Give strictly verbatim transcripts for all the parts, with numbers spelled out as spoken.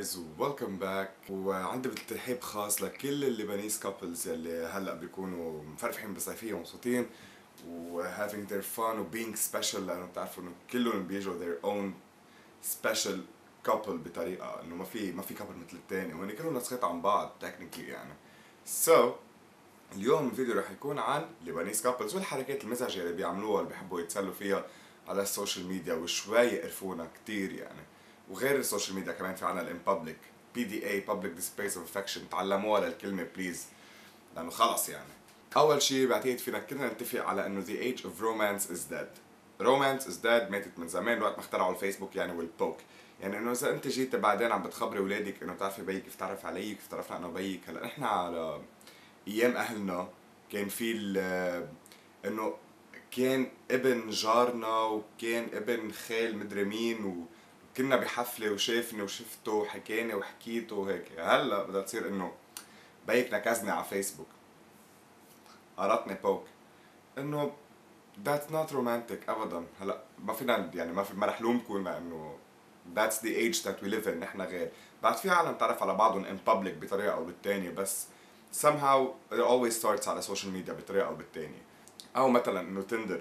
جايز وويلكم باك، وعندي ترحيب خاص لكل اللبنانيز كابلز يلي هلا بيكونوا مفرحين بصيفيه ومبسوطين و having their fun و being special، لانه بتعرفوا انه كلهم بيجوا their own special couple بطريقه انه ما في ما في couple مثل الثاني، وهن كلهم نسخات عن بعض technically يعني. so اليوم الفيديو رح يكون عن لبنانيز كابلز والحركات المزعجه اللي بيعملوها اللي بيحبوا يتسلوا فيها على السوشيال ميديا، وشوي يقرفونا كتير يعني. وغير السوشيال ميديا كمان في عنا الان بابليك بي دي اي public displays of affection، تعلموها للكلمه بليز لانه خلص يعني. اول شيء بعتقد فينا كلنا نتفق على انه the age of romance is dead. romance is dead ماتت من زمان وقت ما اخترعوا الفيسبوك يعني والبوك. يعني انه اذا انت جيت بعدين عم بتخبري اولادك انه بتعرفي بيك كيف تعرف علي كيف تعرفنا انا وبيك. هلا نحن على ايام اهلنا كان في انه كان ابن جارنا وكان ابن خال مدري مين، وكنا بحفله وشافني وشفته وحكاني وحكيته وهيك. هلا بدها تصير انه بيك نكزني على فيسبوك، قرطني بوك، انه that's not romantic ابدا. هلا ما فينا يعني ما في ما رح لومكم لانه that's the age that we live in. نحن غير بعد في عالم تعرف على بعضهم in public بطريقه او بالتانيه، بس somehow it always starts على السوشيال ميديا بطريقه او بالتانيه. او مثلا انه تندر،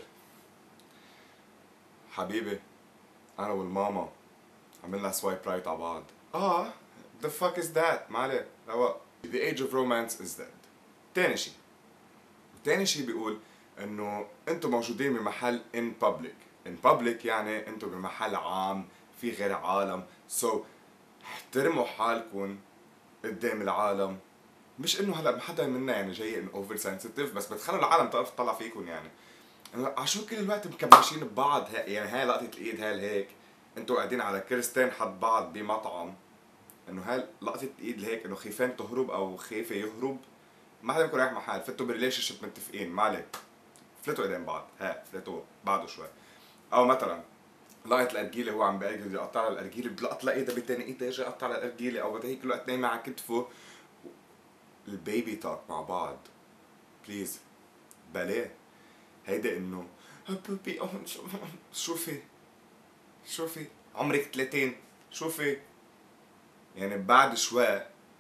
حبيبي انا والماما عملنا سوايب رايت على بعض. اه the fuck is that؟ ما عليه رواق. the age of romance is dead. تاني شي تاني شي بيقول انه انتم موجودين بمحل in public. in public يعني انتم بمحل عام في غير عالم، so احترموا حالكم قدام العالم. مش انه هلا حدا منا يعني جاي انه اوفر سنسيتيف، بس بتخلوا العالم تعرف تطلع فيكم يعني. عشو كل الوقت مكبشين ببعض؟ يعني هاي لقطة الايد هاي هيك، انتوا قاعدين على كرستين حد بعض بمطعم، انه هاي لقطة الايد هيك انه خيفان تهرب او خايفة يهرب. ما حدا بيكون رايح محل، فتوا بريليشن شيب متفقين ما عليه، فلتوا ايدين بعض، ها فلتوا بعده شوي. او مثلا لقط الارجيله هو عم بيقعد بده يقطع على الارجيله، بتلقط لايدها بتاني ايدها يجي يقطع على الارجيله، او بده هيك الوقت نايمه على كتفه. البيبي توك مع بعض بليز بلاه. هيدا انه بيبي شوفي شوفي عمرك ثلاثين شوفي، يعني بعد شوي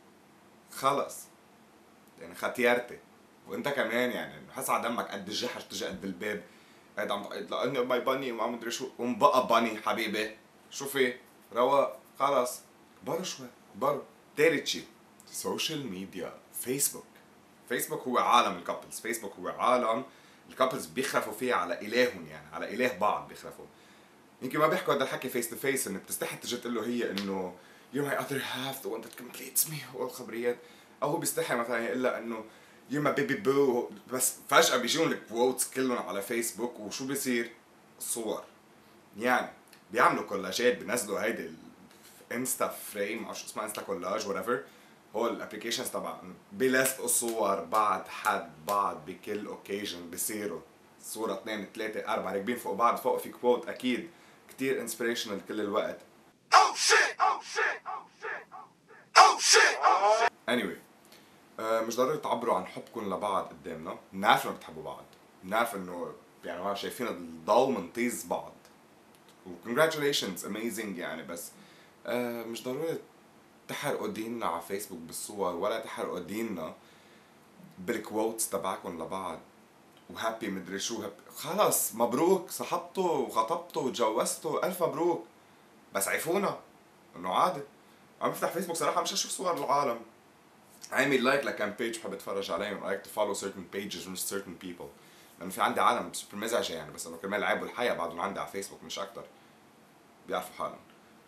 خلص يعني ختيارتي. وانت كمان يعني حس على دمك قد الجحر تجي قد الباب، قاعد عم تعيط لانه ماي باني وما مدري شو، قوم بقى باني حبيبي شوفي رواق خلص. كبروا شوي كبروا. تالت شي سوشيال ميديا. فيسبوك فيسبوك هو عالم الكابلز. فيسبوك هو عالم الكابلز بيخرفوا فيه على الههم، يعني على اله بعض بيخرفوا. يمكن ما بيحكوا هذا الحكي فيس تو فيس، انك بتستحي تجي تقول له هي انه you're my other half the one that completes me والخبريات، او هو بيستحي مثلا يقول لها انه you're my baby boo، بس فجأة بيجون الكوتس كلهم على فيسبوك وشو بيصير؟ صور. يعني بيعملوا كولاجات، بينزلوا هيدي انستا فريم، ما شو اسمها، انستا كولاج whatever، هو الابلكيشنز طبعا بيلزقوا صور بعد حد بعض بكل اوكيجن، بيصيروا صورة اثنين ثلاثة أربعة راكبين فوق بعض، فوق في كوت أكيد كتير انسبريشنال كل الوقت. Oh shit oh shit oh shit oh shit oh shit. anyway آه مش ضروري تعبروا عن حبكم لبعض قدامنا، بنعرف انه بتحبوا بعض، بنعرف انه يعني ما شايفين الضوء منطيز بعض و congratulations amazing يعني، بس آه مش ضروري تحرقوا ديننا على فيسبوك بالصور، ولا تحرقوا ديننا بالكوتس تبعكم لبعض وهابي مدري شو هابي. خلص مبروك صاحبته وخطبته وتجوزته، الف مبروك، بس عيفونا انه عادي. عم بفتح فيسبوك صراحه مش اشوف صور العالم، عامل لايك لكم بيج بحب اتفرج عليهم، لايك تو فولو certain pages مش certain people، لانه في عندي عالم سوبر مزعجه يعني، بس انه كرمال العيب والحياه بعدهم عندي على فيسبوك مش اكتر، بيعرفوا حالهم.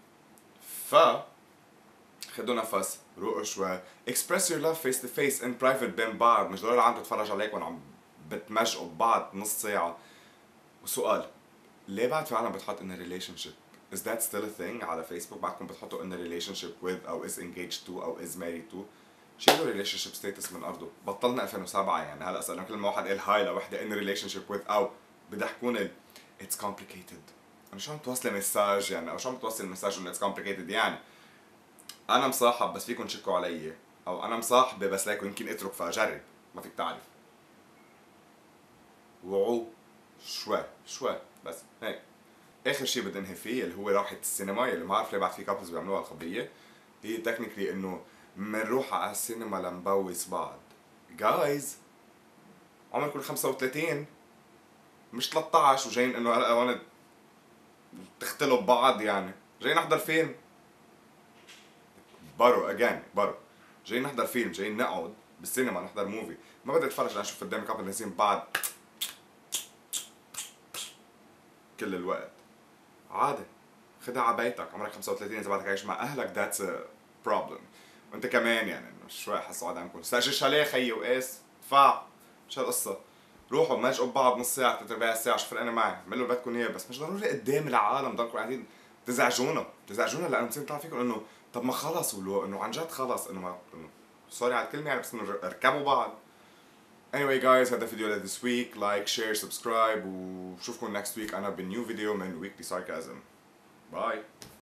ف خدوا نفس، روقوا شوي، express your love face to face in private بين بعض، مش ضروري عم تتفرج عليكم عم بتمجقوا ببعض نص ساعة. وسؤال، ليه بعد في عالم بتحط in a relationship؟ Is that still a thing على فيسبوك؟ بعدكم بتحطوا in a relationship with أو is engaged to أو is married to؟ شيلوا relationship status من أرضه، بطلنا ألفين وسبعة يعني. هلا صرنا كل ما واحد قال هاي لوحدة in a relationship with أو بضحكون ال it's complicated. أنا شو عم توصل مساج يعني، أو شو عم توصل مساج إنه it's complicated يعني؟ انا مصاحب بس فيكم تشكوا علي، او انا مصاحبه بس ليكم يمكن اترك فاجرب، ما فيك تعرف. وعو شوي شوي بس هيك. اخر شيء بدي انهي فيه اللي هو راحة السينما، اللي ما بعرف ليه بعد في كابلز بيعملوها الخبريه. the هي تكنيكلي انه منروح على السينما لنبوس بعض. جايز عمركم خمسة وثلاثين مش ثلاثة عشر وجايين انه هلا هون تختلوا ببعض، يعني جايين نحضر فيلم. برو اجاني برو جايين نحضر فيلم، جايين نقعد بالسينما نحضر موفي. ما بدي اتفرج لاشوف قدامي كابل نازلين بعض كل الوقت. عادي خدها على بيتك، عمرك خمسة وثلاثين اذا بدك عايش مع اهلك ذاتس ا بروبلم. وانت كمان يعني انه شوي حسوا عاد عمكم استاجر شاليه خيي وقاس ادفع، مش هالقصه. روحوا ماجئوا ببعض نص ساعه ثلاث ارباع ساعه، شو فرق انا معي، اعملوا اللي بدكم اياه، بس مش ضروري قدام العالم ضلكم قاعدين تزعجونا تزعجونا لانه بتصير يطلع فيكم انه طب ما خلص، ولو انه عن جد خلص انه ما انه سوري على الكلمه يعني، بس انه اركبوا بعض. anyway guys هذا فيديو ل this week. لايك شير سبسكرايب وبشوفكم next week انا بنيو فيديو من weekly sarcasm. باي.